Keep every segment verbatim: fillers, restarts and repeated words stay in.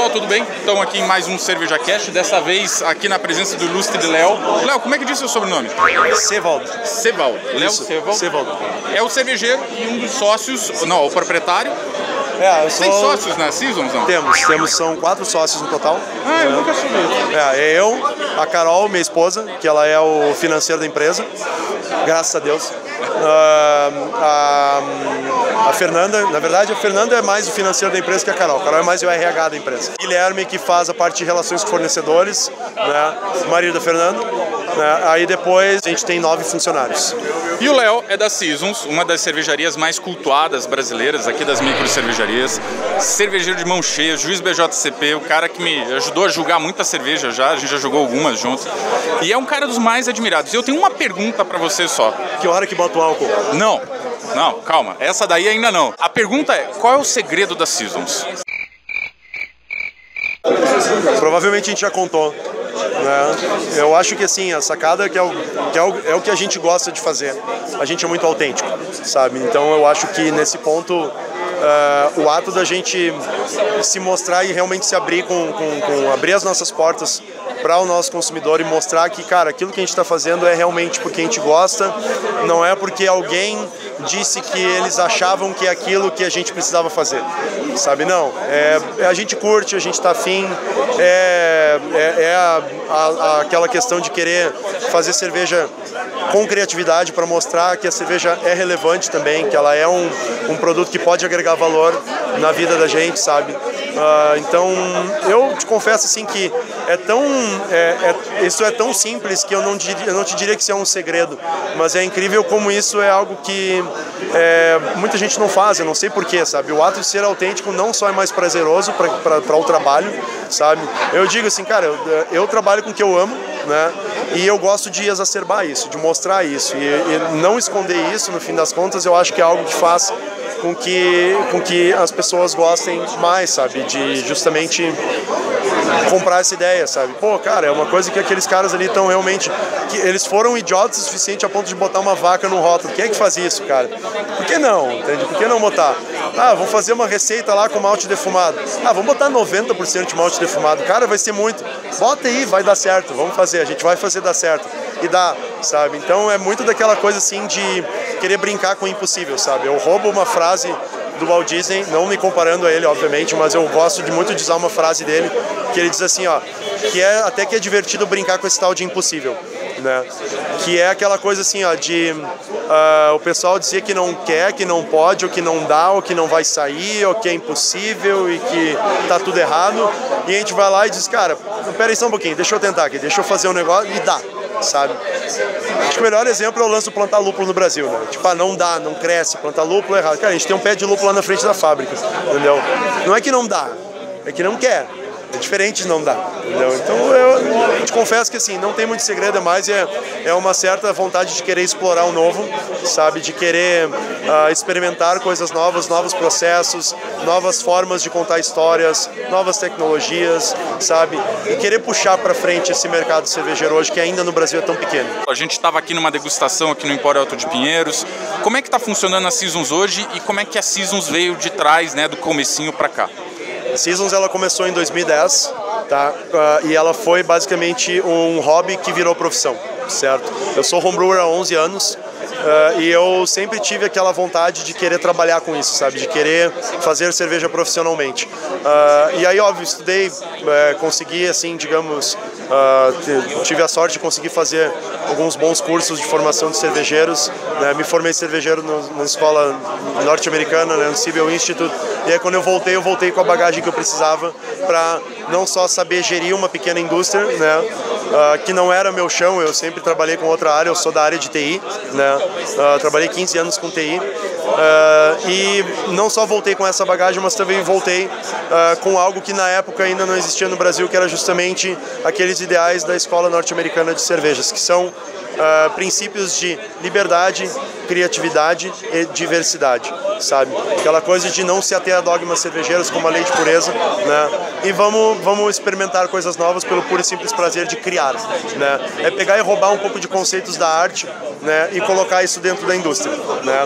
pessoal, tudo bem? Estamos aqui em mais um Cerveja Cast, dessa vez aqui na presença do ilustre Léo. Léo, como é que diz seu sobrenome? Sevaldo. Sevaldo. Léo Sevaldo. Sevaldo. É o cervejeiro e um dos sócios, não, o proprietário. É, eu sou... Tem sócios na Seasons, não? Temos, temos, são quatro sócios no total. Ah, eu é. nunca soube. É, é eu, a Carol, minha esposa, que ela é o financeiro da empresa, graças a Deus. Uh, a, a Fernanda, na verdade a Fernanda é mais o financeiro da empresa que a Carol. A Carol é mais o R H da empresa. Guilherme, que faz a parte de relações com fornecedores, né? Marido da Fernanda. Né? Aí depois a gente tem nove funcionários. E o Léo é da Seasons, uma das cervejarias mais cultuadas brasileiras, aqui das micro cervejarias. Cervejeiro de mão cheia, juiz B J C P, o cara que me ajudou a julgar muita cerveja já, a gente já jogou algumas juntos. E é um cara dos mais admirados. E eu tenho uma pergunta pra você só. Que hora que bota o álcool? Não, não, calma. Essa daí ainda não. A pergunta é, qual é o segredo da Seasons? Provavelmente a gente já contou. Né? Eu acho que assim, a sacada que é o, que é, o, é o que a gente gosta de fazer. A gente é muito autêntico, sabe? Então eu acho que nesse ponto uh, o ato da gente se mostrar e realmente se abrir com, com, com abrir as nossas portas para o nosso consumidor e mostrar que, cara, aquilo que a gente está fazendo é realmente porque a gente gosta, não é porque alguém disse que eles achavam que é aquilo que a gente precisava fazer, sabe? Não, é, é a gente curte, a gente está afim, é, é, é a, a, aquela questão de querer fazer cerveja com criatividade para mostrar que a cerveja é relevante também, que ela é um, um produto que pode agregar valor na vida da gente, sabe? Uh, então, eu te confesso assim que é tão, é, é, isso é tão simples que eu não, diria, eu não te diria que isso é um segredo, mas é incrível como isso é algo que é, muita gente não faz, eu não sei porquê, sabe? O ato de ser autêntico não só é mais prazeroso para o trabalho, sabe? Eu digo assim, cara, eu, eu trabalho com o que eu amo, né? E eu gosto de exacerbar isso, de mostrar isso, e, e não esconder isso, no fim das contas, eu acho que é algo que faz com que, com que as pessoas gostem mais, sabe, de justamente comprar essa ideia, sabe? Pô, cara, é uma coisa que aqueles caras ali estão realmente, que eles foram idiotas o suficiente a ponto de botar uma vaca no rótulo. Quem é que faz isso, cara? Por que não? Entende? Por que não botar? Ah, vamos fazer uma receita lá com malte defumado. Ah, vamos botar noventa por cento de malte defumado. Cara, vai ser muito. Bota aí, vai dar certo. Vamos fazer, a gente vai fazer dar certo. E dá, sabe? Então é muito daquela coisa assim de querer brincar com o impossível, sabe? Eu roubo uma frase do Walt Disney, não me comparando a ele, obviamente, mas eu gosto de muito de usar uma frase dele, que ele diz assim, ó, que é até que é divertido brincar com esse tal de impossível, né? Que é aquela coisa assim, ó, de uh, o pessoal dizer que não quer, que não pode, ou que não dá, ou que não vai sair, ou que é impossível e que tá tudo errado, e a gente vai lá e diz, cara, peraí só um pouquinho, deixa eu tentar aqui, deixa eu fazer um negócio, e dá, sabe? Acho que o melhor exemplo é o lance do plantar lúpulo no Brasil, né? Tipo, ah, não dá, não cresce, plantar lúpulo é errado. Cara, a gente tem um pé de lúpulo lá na frente da fábrica, entendeu? Não é que não dá, é que não quer. É diferente de não dar, entendeu? Então eu, eu te confesso que assim, não tem muito segredo, é mais é, é uma certa vontade de querer explorar o novo, sabe? De querer uh, experimentar coisas novas, novos processos, novas formas de contar histórias, novas tecnologias, sabe? E querer puxar para frente esse mercado cervejeiro hoje, que ainda no Brasil é tão pequeno. A gente estava aqui numa degustação aqui no Empório Alto de Pinheiros. Como é que está funcionando a Seasons hoje e como é que a Seasons veio de trás, né, do comecinho para cá? A Seasons ela começou em dois mil e dez, tá? Uh, e ela foi basicamente um hobby que virou profissão, certo? Eu sou homebrewer há onze anos uh, e eu sempre tive aquela vontade de querer trabalhar com isso, sabe? De querer fazer cerveja profissionalmente. Uh, e aí, óbvio, estudei, uh, consegui, assim, digamos, uh, tive a sorte de conseguir fazer alguns bons cursos de formação de cervejeiros, né? Me formei cervejeiro no, na escola norte-americana, né? No Siebel Institute. E aí quando eu voltei, eu voltei com a bagagem que eu precisava para não só saber gerir uma pequena indústria, né, uh, que não era meu chão, eu sempre trabalhei com outra área, eu sou da área de T I, né, uh, trabalhei quinze anos com T I, uh, e não só voltei com essa bagagem, mas também voltei uh, com algo que na época ainda não existia no Brasil, que era justamente aqueles ideais da Escola Norte-Americana de Cervejas, que são Uh, princípios de liberdade, criatividade e diversidade, sabe? Aquela coisa de não se ater a dogmas cervejeiros como a lei de pureza, né? E vamos, vamos experimentar coisas novas pelo puro e simples prazer de criar, né? É pegar e roubar um pouco de conceitos da arte, né? E colocar isso dentro da indústria, né?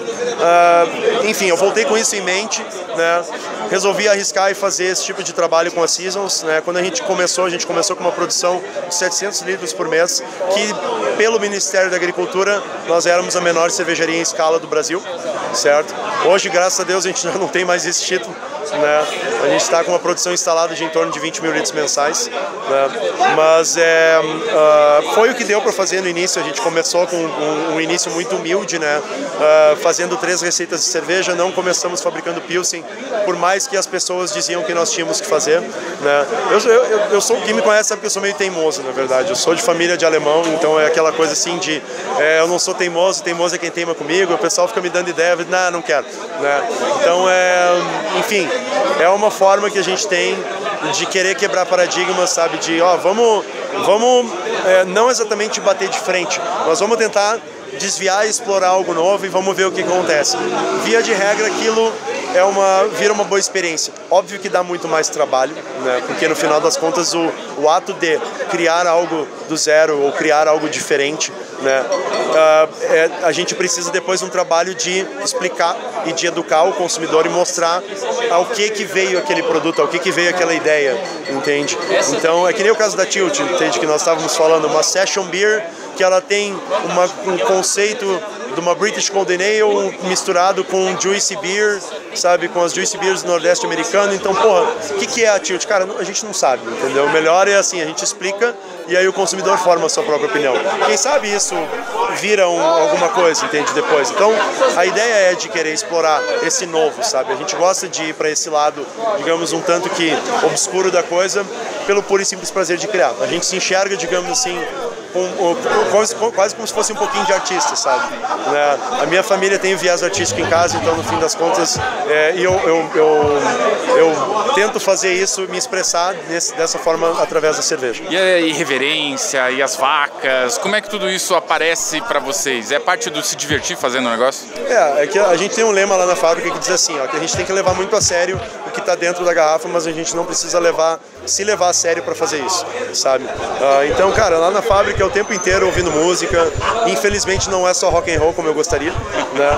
Uh, enfim, eu voltei com isso em mente, né? Resolvi arriscar e fazer esse tipo de trabalho com a Seasons, né? Quando a gente começou, a gente começou com uma produção de setecentos litros por mês, que pelo Ministério da Agricultura nós éramos a menor cervejaria em escala do Brasil, certo? Hoje, graças a Deus, a gente já não tem mais esse título, né? A gente está com uma produção instalada de em torno de vinte mil litros mensais, né? Mas é, uh, foi o que deu para fazer no início. A gente começou com um, um início muito humilde, né? Uh, fazendo três receitas de cerveja, não começamos fabricando Pilsen, por mais que as pessoas diziam que nós tínhamos que fazer, né? Eu, eu, eu sou, quem me conhece sabe que eu sou meio teimoso, na verdade. Eu sou de família de alemão, então é aquela coisa assim de é, eu não sou teimoso, teimoso é quem teima comigo. O pessoal fica me dando ideia, eu digo, não, não quero, né? Então é, enfim, é uma forma que a gente tem de querer quebrar paradigmas, sabe? De, ó, vamos, vamos é, não exatamente bater de frente, nós vamos tentar desviar e explorar algo novo e vamos ver o que acontece. Via de regra, aquilo é uma, vira uma boa experiência. Óbvio que dá muito mais trabalho, né? Porque no final das contas o, o ato de criar algo do zero ou criar algo diferente, né? Uh, é, a gente precisa depois de um trabalho de explicar e de educar o consumidor e mostrar ao que que veio aquele produto, ao que que veio aquela ideia, entende? Então é que nem o caso da Tilt, entende? Que nós estávamos falando, uma Session Beer que ela tem uma, um conceito de uma British Golden Ale misturado com Juicy Beer, sabe, com as Juicy Beers do Nordeste americano. Então, porra, o que, que é a Tilt? Cara, a gente não sabe, entendeu? O melhor é assim, a gente explica e aí o consumidor forma a sua própria opinião. Quem sabe isso vira um, alguma coisa, entende, depois. Então, a ideia é de querer explorar esse novo, sabe? A gente gosta de ir para esse lado, digamos, um tanto que obscuro da coisa, pelo puro e simples prazer de criar. A gente se enxerga, digamos assim, um, quase, quase como se fosse um pouquinho de artista, sabe? Né? A minha família tem viés artístico em casa, então no fim das contas é, eu, eu, eu, eu tento fazer isso, me expressar desse, dessa forma através da cerveja. E a irreverência e as vacas, como é que tudo isso aparece para vocês? É parte do se divertir fazendo o negócio? É, é que a gente tem um lema lá na fábrica que diz assim, ó, que a gente tem que levar muito a sério o que está dentro da garrafa, mas a gente não precisa levar, se levar a sério para fazer isso, sabe? Uh, então, cara, lá na fábrica é o tempo inteiro ouvindo música. Infelizmente não é só rock and roll como eu gostaria, né?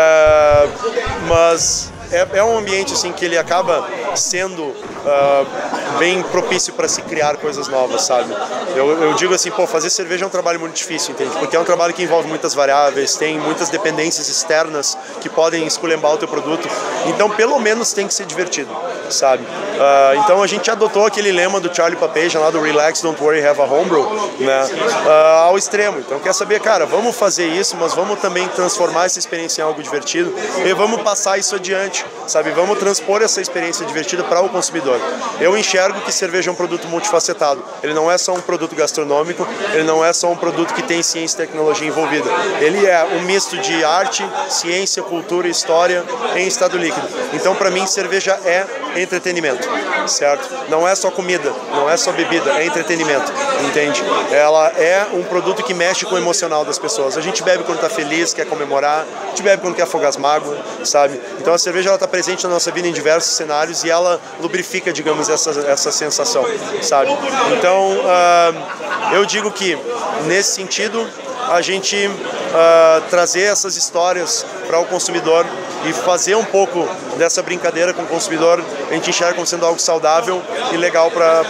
Uh, mas é, é um ambiente assim que ele acaba sendo uh, bem propício para se criar coisas novas, sabe? Eu, eu digo assim, pô, fazer cerveja é um trabalho muito difícil, entende? Porque é um trabalho que envolve muitas variáveis, tem muitas dependências externas que podem esculhambar o teu produto. Então, pelo menos tem que ser divertido, sabe? Uh, então a gente adotou aquele lema do Charlie Papeja lá do Relax, Don't Worry, Have a Homebrew, né? Uh, ao extremo. Então quer saber, cara, vamos fazer isso, mas vamos também transformar essa experiência em algo divertido e vamos passar isso adiante, sabe? Vamos transpor essa experiência divertida para o consumidor. Eu enxergo que cerveja é um produto multifacetado. Ele não é só um produto gastronômico, ele não é só um produto que tem ciência e tecnologia envolvida. Ele é um misto de arte, ciência, cultura e história em estado líquido. Então, para mim, cerveja é entretenimento, certo? Não é só comida, não é só bebida, é entretenimento, entende? Ela é um produto que mexe com o emocional das pessoas. A gente bebe quando está feliz, quer comemorar, a gente bebe quando quer afogar as mágoas, sabe? Então a cerveja ela está presente na nossa vida em diversos cenários e ela lubrifica, digamos, essa, essa sensação, sabe? Então, uh, eu digo que, nesse sentido, a gente uh, trazer essas histórias para o consumidor e fazer um pouco dessa brincadeira com o consumidor, a gente enxerga como sendo algo saudável e legal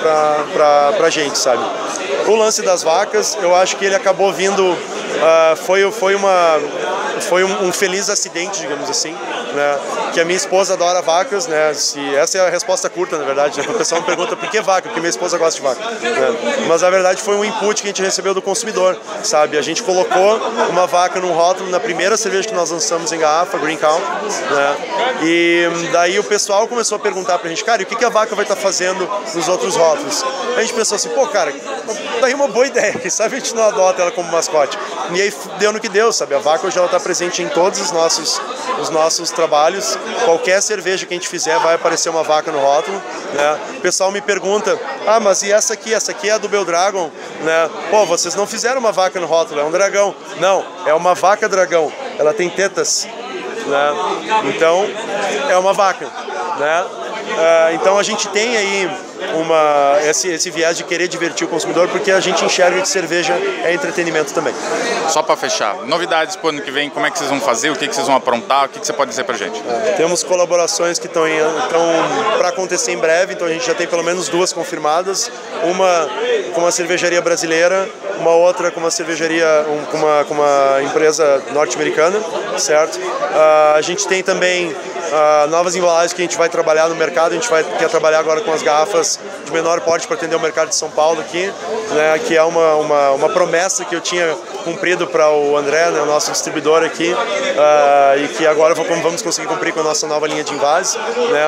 para a gente, sabe? O lance das vacas, eu acho que ele acabou vindo, uh, foi, foi, uma, foi um, um feliz acidente, digamos assim, né? Que a minha esposa adora vacas, né? Se, essa é a resposta curta, na verdade, né? O pessoal me pergunta por que vaca, porque minha esposa gosta de vaca, né? Mas na verdade foi um input que a gente recebeu do consumidor, sabe? A gente colocou uma vaca num rótulo na primeira cerveja que nós lançamos em garrafa, Green Cow, né? E daí o pessoal começou a perguntar pra gente, cara, e o que, que a vaca vai estar tá fazendo nos outros rótulos? A gente pensou assim, pô, cara, daí uma boa ideia, quem sabe a gente não adota ela como mascote. E aí deu no que deu, sabe? A vaca hoje ela está presente em todos os nossos, os nossos trabalhos. Qualquer cerveja que a gente fizer vai aparecer uma vaca no rótulo, né? O pessoal me pergunta, ah, mas e essa aqui? Essa aqui é a do Beldragon, né? Pô, vocês não fizeram uma vaca no rótulo, é um dragão. Não, é uma vaca dragão. Ela tem tetas né? Então, é uma vaca, né? Uh, então a gente tem aí uma, esse, esse viés de querer divertir o consumidor, porque a gente enxerga que cerveja é entretenimento também. Só para fechar, novidades para o ano que vem, como é que vocês vão fazer, o que, que vocês vão aprontar, o que, que você pode dizer para a gente? Uh, temos colaborações que estão para acontecer em breve, então a gente já tem pelo menos duas confirmadas, uma com uma cervejaria brasileira, uma outra com uma cervejaria, um, com, uma, com uma empresa norte-americana, certo? Uh, a gente tem também uh, novas embalagens que a gente vai trabalhar no mercado. A gente vai quer trabalhar agora com as garrafas de menor porte para atender o mercado de São Paulo aqui, né, que é uma, uma, uma promessa que eu tinha cumprido para o André, né, o nosso distribuidor aqui, uh, e que agora vamos conseguir cumprir com a nossa nova linha de envase, né.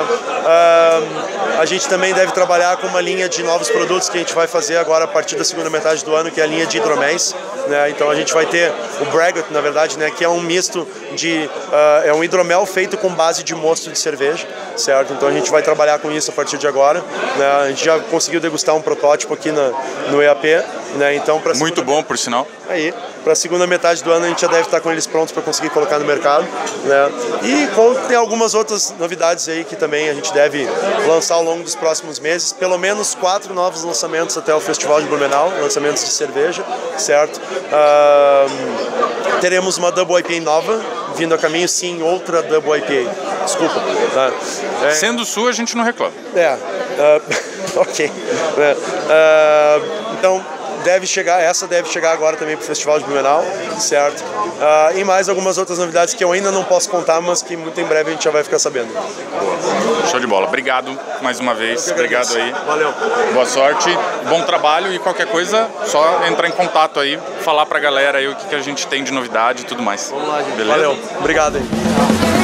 Uh, a gente também deve trabalhar com uma linha de novos produtos que a gente vai fazer agora a partir da segunda metade do ano, que é a linha de hidroméis, né. Então a gente vai ter o Braggot, na verdade, né, que é um misto de uh, é um hidromel feito com base de mosto de cerveja, certo? Então a gente vai trabalhar com isso a partir de agora, né? A gente já conseguiu degustar um protótipo aqui na, no E A P, né? Então pra muito segunda... bom, por sinal. Aí, para a segunda metade do ano a gente já deve estar com eles prontos para conseguir colocar no mercado, né? E com, tem algumas outras novidades aí que também a gente deve lançar ao longo dos próximos meses, pelo menos quatro novos lançamentos até o Festival de Blumenau, lançamentos de cerveja, certo? Uh, teremos uma Double I P A nova vindo a caminho, sim, outra Double I P A. Desculpa. Tá? É, Sendo sua, a gente não reclama. É. Uh, ok. É, uh, então, deve chegar, essa deve chegar agora também para o Festival de Blumenau, certo? Uh, e mais algumas outras novidades que eu ainda não posso contar, mas que muito em breve a gente já vai ficar sabendo. Boa. Show de bola. Obrigado mais uma vez. Obrigado aí. Valeu. Boa sorte, bom trabalho e qualquer coisa, só entrar em contato aí, falar pra galera aí o que, que a gente tem de novidade e tudo mais. Vamos lá, gente. Beleza? Valeu. Obrigado aí.